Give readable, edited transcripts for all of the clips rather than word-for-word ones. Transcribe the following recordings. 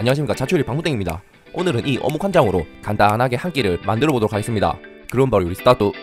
안녕하십니까, 자취요리 방구땡입니다. 오늘은 이 어묵 한 장으로 간단하게 한 끼를 만들어 보도록 하겠습니다. 그럼 바로 요리 스타트.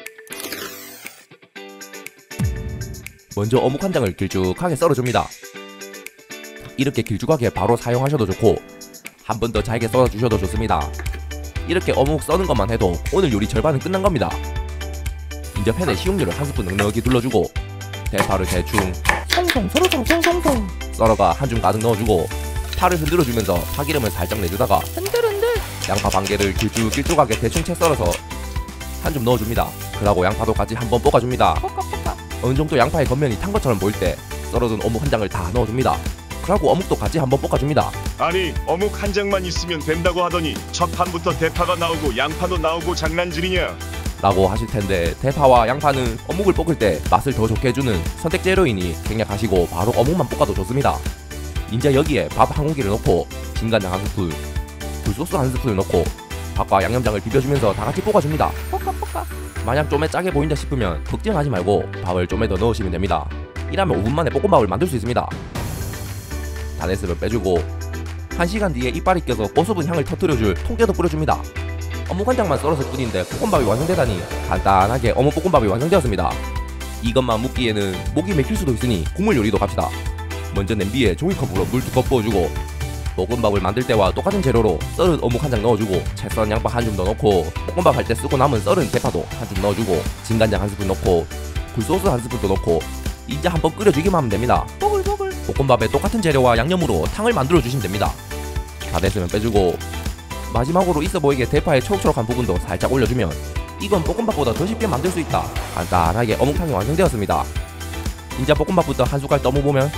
먼저 어묵 한 장을 길쭉하게 썰어줍니다. 이렇게 길쭉하게 바로 사용하셔도 좋고 한 번 더 잘게 썰어주셔도 좋습니다. 이렇게 어묵 써는 것만 해도 오늘 요리 절반은 끝난 겁니다. 이제 팬에 식용유를 한 스푼 넉넉히 둘러주고 대파를 대충 송송송송송송송 썰어가 한 줌 가득 넣어주고 파를 흔들어주면서 파기름을 살짝 내주다가 흔들흔들 양파 반 개를 길쭉길쭉하게 대충 채 썰어서 한 줌 넣어줍니다. 그러고 양파도 같이 한번 볶아줍니다. 어느정도 양파의 겉면이 탄 것처럼 보일 때 썰어둔 어묵 한 장을 다 넣어줍니다. 그러고 어묵도 같이 한번 볶아줍니다. 아니, 어묵 한 장만 있으면 된다고 하더니 첫 판부터 대파가 나오고 양파도 나오고 장난질이냐? 라고 하실텐데, 대파와 양파는 어묵을 볶을 때 맛을 더 좋게 해주는 선택 재료이니 생략하시고 바로 어묵만 볶아도 좋습니다. 이제 여기에 밥 한 공기를 넣고 진간장 한 스푼, 굴소스 한 스푼을 넣고 밥과 양념장을 비벼주면서 다같이 볶아줍니다. 만약 좀에 짜게 보인다 싶으면 걱정하지 말고 밥을 좀에 더 넣으시면 됩니다. 이러면 5분 만에 볶음밥을 만들 수 있습니다. 다 됐으면 빼주고 1시간 뒤에 이빨이 껴서 고수분 향을 터뜨려줄 통깨도 뿌려줍니다. 어묵 한 장만 썰었을 뿐인데 볶음밥이 완성되다니 간단하게 어묵 볶음밥이 완성되었습니다. 이것만 묵기에는 목이 맥힐 수도 있으니 국물 요리도 갑시다. 먼저 냄비에 종이컵으로 물 2컵 부어주고 볶음밥을 만들 때와 똑같은 재료로 썰은 어묵 한 장 넣어주고 채 썬 양파 한 줌 더 넣고 볶음밥 할 때 쓰고 남은 썰은 대파도 한 줌 넣어주고 진간장 한 스푼 넣고 굴소스 한 스푼 더 넣고 이제 한번 끓여주기만 하면 됩니다. 볶음밥에 똑같은 재료와 양념으로 탕을 만들어 주시면 됩니다. 다 됐으면 빼주고 마지막으로 있어 보이게 대파의 초록초록한 부분도 살짝 올려주면 이건 볶음밥보다 더 쉽게 만들 수 있다. 간단하게 어묵탕이 완성되었습니다. 이제 볶음밥부터 한 숟갈 떠먹으면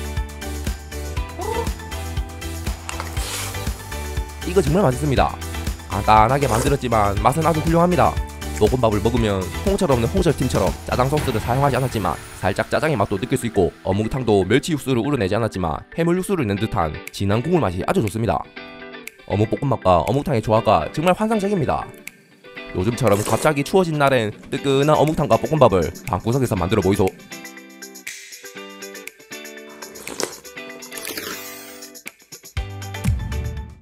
이거 정말 맛있습니다. 간단하게 만들었지만 맛은 아주 훌륭합니다. 볶음밥을 먹으면 홍철 없는 홍철팀처럼 짜장 소스를 사용하지 않았지만 살짝 짜장의 맛도 느낄 수 있고 어묵탕도 멸치 육수를 우려내지 않았지만 해물 육수를 낸 듯한 진한 국물 맛이 아주 좋습니다. 어묵 볶음밥과 어묵탕의 조화가 정말 환상적입니다. 요즘처럼 갑자기 추워진 날엔 뜨끈한 어묵탕과 볶음밥을 방구석에서 만들어 보이소.